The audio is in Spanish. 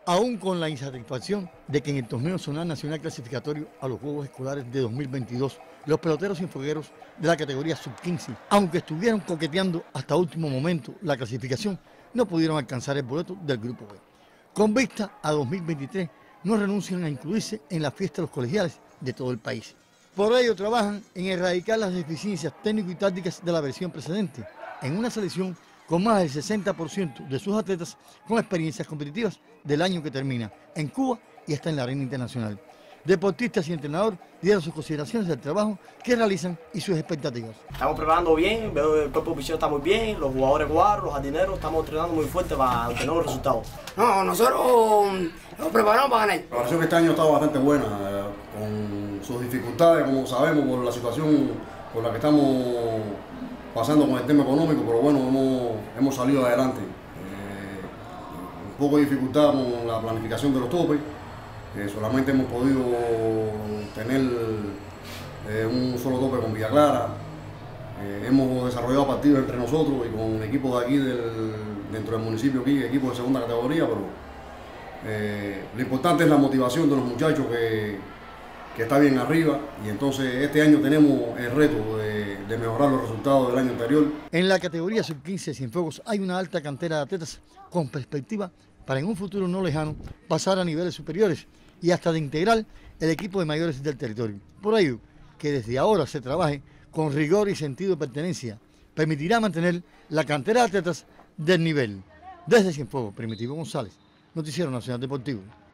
Aún con la insatisfacción de que en el torneo zonal nacional clasificatorio a los Juegos Escolares de 2022, los peloteros infogueros de la categoría sub-15, aunque estuvieron coqueteando hasta último momento la clasificación, no pudieron alcanzar el boleto del Grupo B. Con vista a 2023, no renuncian a incluirse en la fiesta de los colegiales de todo el país. Por ello trabajan en erradicar las deficiencias técnico y tácticas de la versión precedente, en una selección con más del 60% de sus atletas con experiencias competitivas del año que termina en Cuba y hasta en la arena internacional. Deportistas y entrenador dieron sus consideraciones del trabajo que realizan y sus expectativas. Estamos preparando bien, veo el cuerpo de oficial está muy bien, los jugadores guarros, los jardineros, estamos entrenando muy fuerte para obtener los resultados. No, nosotros nos preparamos para ganar. La preparación este año ha estado bastante buena, con sus dificultades, como sabemos, por la situación por la que estamos pasando con el tema económico, pero bueno, hemos salido adelante. Un poco de dificultad con la planificación de los topes, que solamente hemos podido tener un solo tope con Villa Clara. Hemos desarrollado partidos entre nosotros y con equipos de aquí, dentro del municipio aquí, equipos de segunda categoría, pero lo importante es la motivación de los muchachos que está bien arriba, y entonces este año tenemos el reto de mejorar los resultados del año anterior. En la categoría sub-15 Cienfuegos hay una alta cantera de atletas con perspectiva para en un futuro no lejano pasar a niveles superiores y hasta de integrar el equipo de mayores del territorio. Por ello, que desde ahora se trabaje con rigor y sentido de pertenencia, permitirá mantener la cantera de atletas del nivel. Desde Cienfuegos, Primitivo González, Noticiero Nacional Deportivo.